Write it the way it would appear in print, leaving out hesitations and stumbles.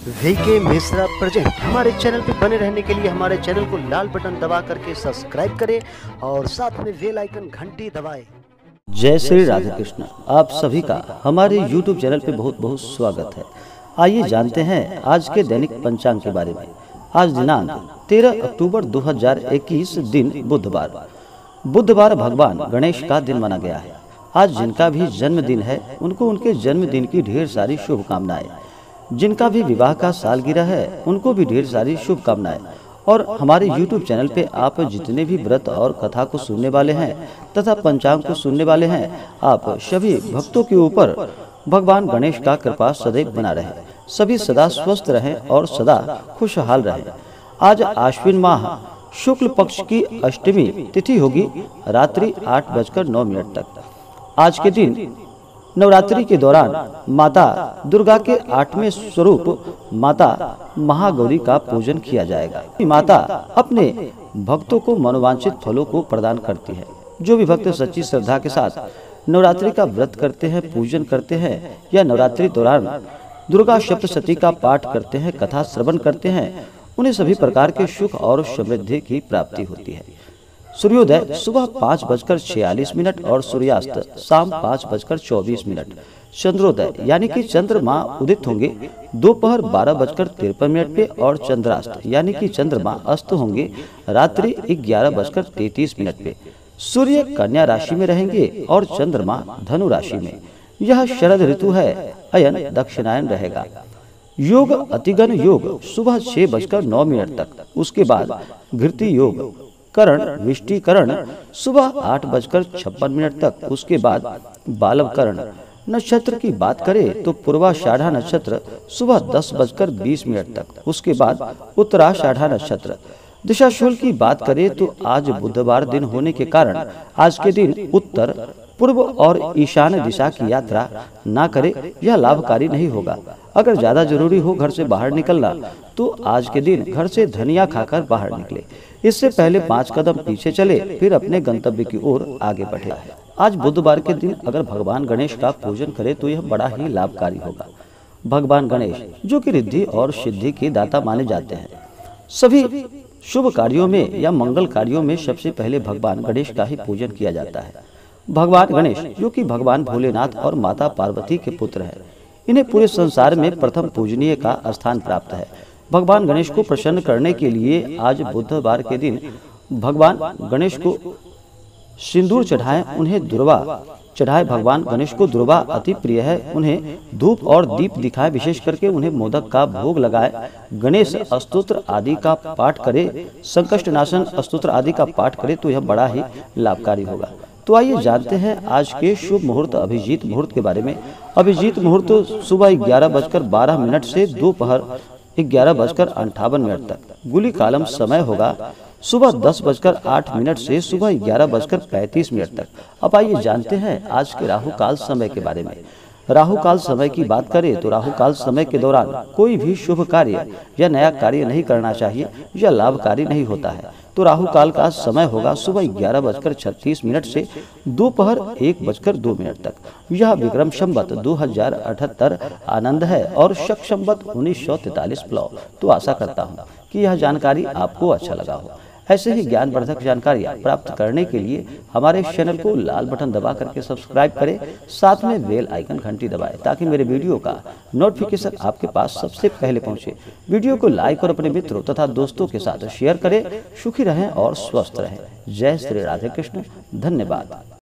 VK Mishra present. हमारे channel पर बने रहने के लिए हमारे चैनल को लाल बटन दबा करके सब्सक्राइब करें और साथ में बेल आइकन घंटी दबाएं। जय श्री राधे कृष्ण। आप सभी का हमारे YouTube चैनल पे बहुत बहुत स्वागत है। आइए जानते हैं आज के दैनिक पंचांग के बारे में। आज दिनांक 13 अक्टूबर 2021 दिन बुधवार भगवान गणेश का दिन माना गया है। आज जिनका भी जन्मदिन है उनको उनके जन्मदिन की ढेर सारी शुभकामनाएं। जिनका भी विवाह का सालगिरह है उनको भी ढेर सारी शुभकामनाएं। और हमारे YouTube चैनल पे आप जितने भी व्रत और कथा को सुनने वाले हैं तथा पंचांग को सुनने वाले हैं, आप सभी भक्तों के ऊपर भगवान गणेश का कृपा सदैव बना रहे, सभी सदा स्वस्थ रहें और सदा खुशहाल रहें। आज आश्विन माह शुक्ल पक्ष की अष्टमी तिथि होगी रात्रि 8:09 तक। आज के दिन नवरात्रि के दौरान माता दुर्गा के 8वें स्वरूप माता महागौरी का पूजन किया जाएगा। माता अपने भक्तों को मनोवांछित फलों को प्रदान करती है। जो भी भक्त सच्ची श्रद्धा के साथ नवरात्रि का व्रत करते हैं, पूजन करते हैं या नवरात्रि दौरान दुर्गा सप्तशती का पाठ करते हैं, कथा श्रवण करते हैं, उन्हें सभी प्रकार के सुख और समृद्धि की प्राप्ति होती है। सूर्योदय सुबह 5:46 और सूर्यास्त शाम 5:24। चंद्रोदय यानी कि चंद्रमा उदित होंगे दोपहर 12:53 पे और चंद्रास्त यानी कि चंद्रमा अस्त होंगे रात्रि 11:33 पे। सूर्य कन्या राशि में रहेंगे और चंद्रमा धनु राशि में। यह शरद ऋतु है, अयन दक्षिणायन रहेगा। योग अतिगन योग सुबह 6:09 तक, उसके बाद घृति योग करण विष्टिकरण सुबह 8:56 तक, उसके बाद बालव करण। नक्षत्र की बात करें तो पूर्वाषाढ़ा नक्षत्र सुबह 10:20 तक, उसके बाद उत्तराषाढ़ा नक्षत्र। दिशाशूल की बात करें तो आज बुधवार दिन होने के कारण आज के दिन उत्तर पूर्व और ईशान्य दिशा की यात्रा ना करें, यह लाभकारी नहीं होगा। अगर ज्यादा जरूरी हो घर से बाहर निकलना तो आज के दिन घर से धनिया खाकर बाहर निकले। इससे पहले 5 कदम पीछे चले फिर अपने गंतव्य की ओर आगे बढ़े। आज बुधवार के दिन अगर भगवान गणेश का पूजन करें तो यह बड़ा ही लाभकारी होगा। भगवान गणेश जो कि रिद्धि और सिद्धि के दाता माने जाते हैं, सभी शुभ कार्यों में या मंगल कार्यों में सबसे पहले भगवान गणेश का ही पूजन किया जाता है। भगवान गणेश जो कि भगवान भोलेनाथ और माता पार्वती के पुत्र हैं, इन्हें पूरे संसार में प्रथम पूजनीय का स्थान प्राप्त है। भगवान गणेश को प्रसन्न करने के लिए आज बुधवार के दिन भगवान गणेश को सिंदूर चढ़ाएं, उन्हें दुर्वा चढ़ाए। भगवान गणेश को दुर्वा अति प्रिय है, उन्हें धूप और दीप दिखाए, विशेष करके उन्हें मोदक का भोग लगाए। गणेश स्तोत्र आदि का पाठ करे, संकष्ट नाशन स्तोत्र आदि का पाठ करे तो यह बड़ा ही लाभकारी होगा। तो आइए जानते हैं आज के शुभ मुहूर्त अभिजीत मुहूर्त के बारे में। अभिजीत मुहूर्त सुबह 11:12 से दोपहर 11:58 तक। गुली कालम समय होगा सुबह 10:08 से सुबह 11:35 तक। अब आइए जानते हैं आज के राहु काल समय के बारे में। राहु काल समय की बात करें तो राहु काल समय के दौरान कोई भी शुभ कार्य या नया कार्य नहीं करना चाहिए, यह लाभकारी नहीं होता है। तो राहु काल का समय होगा सुबह 11:36 से दोपहर 1:02 तक। यह विक्रम संवत 2078 आनंद है और शक संवत 1943 प्लव। तो आशा करता हूँ कि यह जानकारी आपको अच्छा लगा हो। ऐसे ही ज्ञानवर्धक जानकारियाँ प्राप्त करने के लिए हमारे चैनल को लाल बटन दबा करके सब्सक्राइब करें, साथ में बेल आइकन घंटी दबाएं ताकि मेरे वीडियो का नोटिफिकेशन आपके पास सबसे पहले पहुंचे। वीडियो को लाइक और अपने मित्रों तथा दोस्तों के साथ शेयर करें। सुखी रहें और स्वस्थ रहें। जय श्री राधे कृष्ण। धन्यवाद।